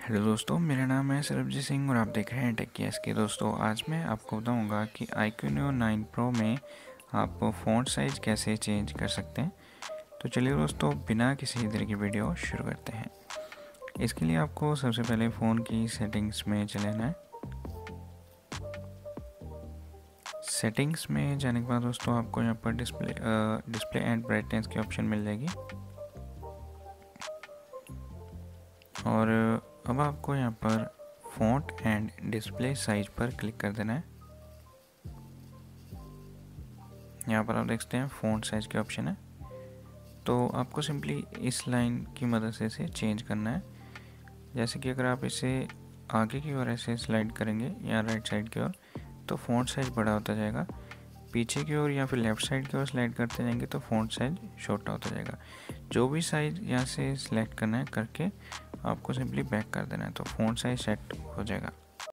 Hello दोस्तों, मेरा नाम है सरबजीत सिंह और आप देख रहे हैं टेक के। दोस्तों आज मैं आपको बताऊंगा कि iQOO Neo 9 Pro में आप फ़ॉन्ट साइज़ कैसे चेंज कर सकते हैं। तो चलिए दोस्तों, बिना किसी देर की वीडियो शुरू करते हैं। इसके लिए आपको सबसे पहले फ़ोन की सेटिंग्स में चले जाना है। सेटिंग्स में जाने के बाद दोस्तों आपको यहाँ पर डिस्प्ले एंड ब्राइटनेस की ऑप्शन मिल जाएगी और अब आपको यहाँ पर फ़ॉन्ट एंड डिस्प्ले साइज पर क्लिक कर देना है। यहाँ पर आप देख सकते हैं फ़ॉन्ट साइज के ऑप्शन है, तो आपको सिंपली इस लाइन की मदद से इसे चेंज करना है। जैसे कि अगर आप इसे आगे की ओर ऐसे स्लाइड करेंगे या राइट साइड की ओर तो फ़ॉन्ट साइज बड़ा होता जाएगा, पीछे की ओर या फिर लेफ़्ट साइड की ओर स्लाइड करते जाएंगे तो फ़ॉन्ट साइज छोटा होता जाएगा। जो भी साइज यहाँ से सिलेक्ट करना है करके आपको सिंपली बैक कर देना है तो फ़ॉन्ट साइज सेट हो जाएगा।